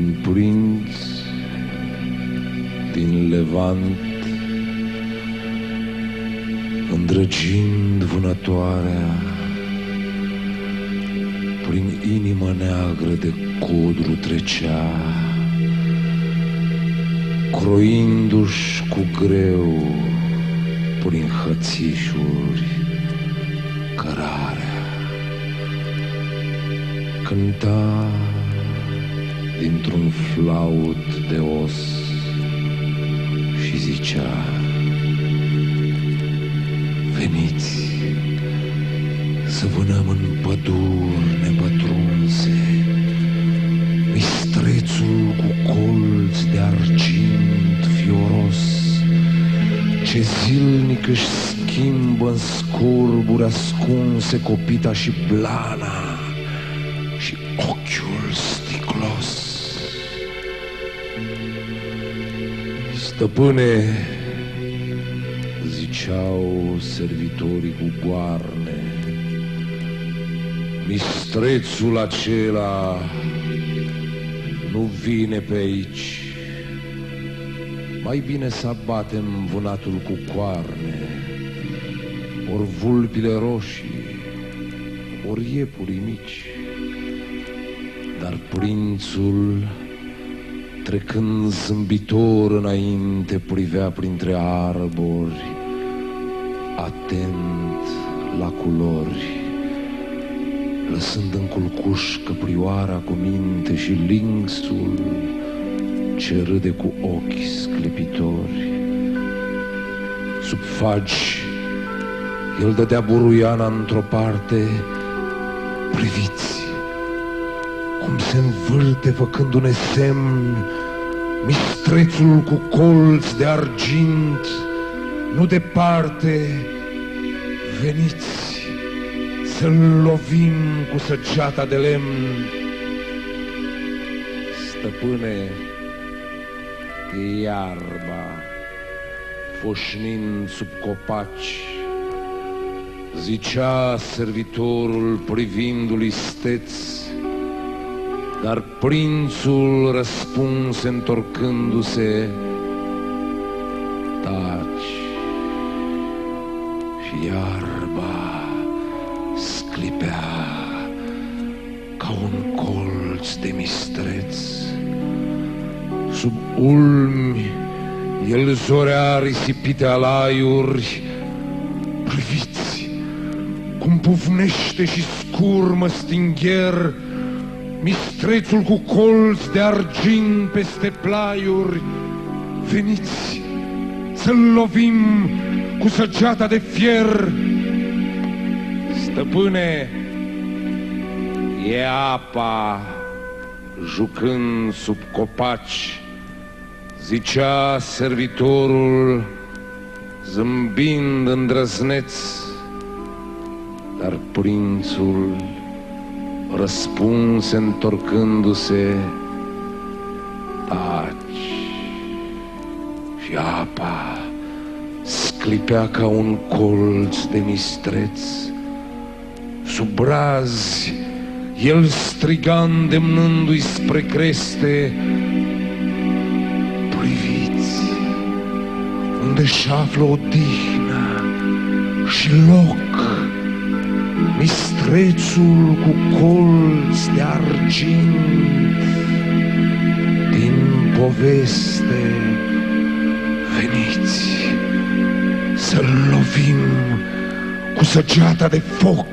un prinț din Levant, îndrăgind vânătoarea, prin inima neagră de codru trecea, croindu-și cu greu prin hățișuri cărarea. Cânta dintr-un flaut de os și zicea: veniți să vânăm în păduri nepătrunse mistrețul cu colț de argint fioros, ce zilnic își schimbă în scorburi ascunse copita și blana și ochiul sticlos. Stăpâne, ziceau servitorii cu goarne, mistrețul acela nu vine pe aici. Mai bine să abatem vânatul cu coarne, ori vulpile roșii, ori iepurii mici. Dar prințul, trecând zâmbitor înainte, privea printre arbori, atent la culori, lăsând în culcuș căprioara cu minte și lynxul ce râde cu ochi sclipitori. Sub fagi el dădea buruiana într-o parte. Priviți cum se învârte făcându-ne semn mistrețul cu colț de argint, nu departe. Veniți să-l lovim cu săgeata de lemn. Stăpâne, e iarba foșnind sub copaci, zicea servitorul privindu-l isteț, dar prințul răspunse întorcându-se: taci. Și iarba sclipea ca un colț de mistreț. Sub ulmi el zorea risipite alaiuri. Priviți cum pufnește și scurmă stingher mistrețul cu colț de argint peste plaiuri. Veniți să-l lovim cu săgeata de fier. Stăpâne, e apa jucând sub copaci, zicea servitorul zâmbind îndrăzneț. Dar prințul răspunse întorcându-se: taci. Și apa sclipea ca un colț de mistreț. Sub brazi el striga îndemnându-i spre creste: priviți unde-și află odihnă și loc mistrețul cu colț de argint din poveste. Veniți să-l lovim cu săgeata de foc.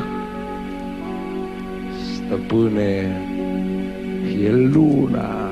Stăpâne, e luna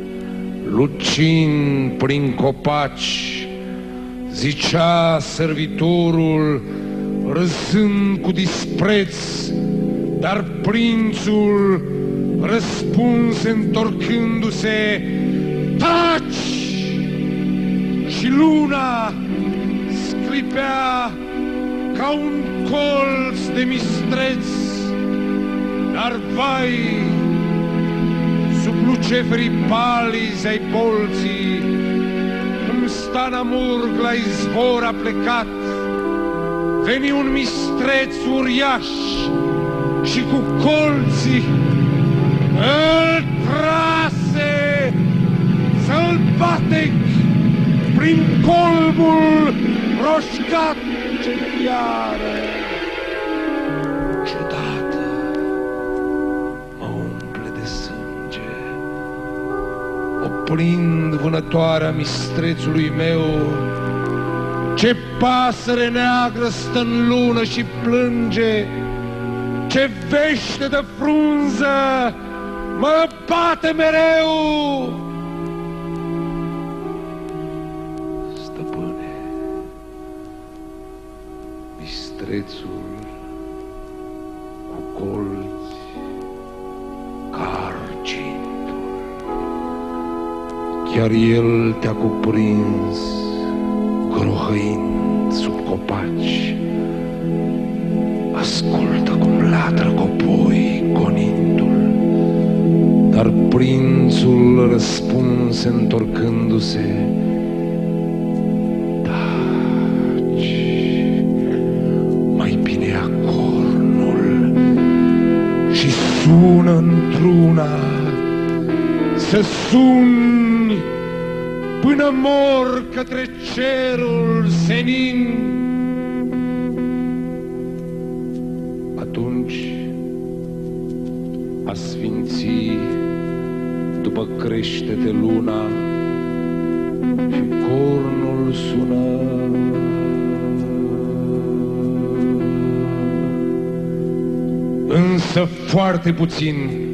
lucind prin copaci, zicea servitorul râzând cu dispreț. Dar prințul răspunse întorcându-se: taci! Și luna sclipea ca un colț de mistreț. Dar vai, sub luceferii palizi ai bolții, cum Stana Murg la izvor a plecat, veni un mistreț uriaș și cu colții îl trase prin colbul roșcat ce fiară ciudată mă umple de sânge, oprind vânătoarea mistrețului meu. Ce pasăre neagră stă în lună și plânge, ce vește de frunză mă bate mereu. Stăpâne, mistrețul cu colți ca argintul, chiar el te-a cuprins grohăind sub copaci. Ascultă cum latră copoi gonindu-l, dar prințul răspunse întorcându-se: taci, mai bine ia cornul și sună într-una, să suni până mor către cerul senin. Atunci a sfinți după crește-te luna și cornul sună. Însă foarte puțin